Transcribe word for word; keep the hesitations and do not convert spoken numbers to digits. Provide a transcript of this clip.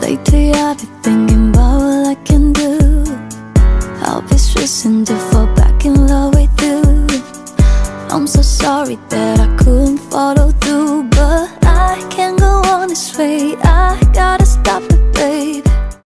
Lately I've been thinking about what I can do. I'll be stressing to fall back in love with you. I'm so sorry that